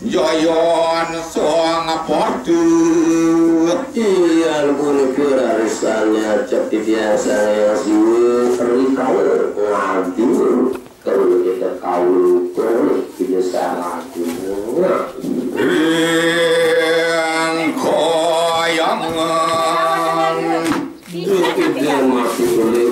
Joyon soang potu iya pun kerasannya cek biasa yang siwe rikau nanti kalau kita kau kita sangat yang koyangan itu masih boleh